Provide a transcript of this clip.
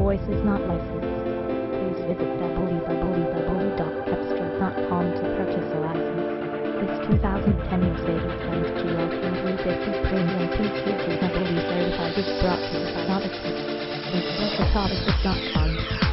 voice is not licensed. Please visit www.cepstral.com to purchase a license. This 2010 Mercedes-Benz GLC 350 Premium PHEV is heavily certified is brought to you by Odyssey. Visit photography.com.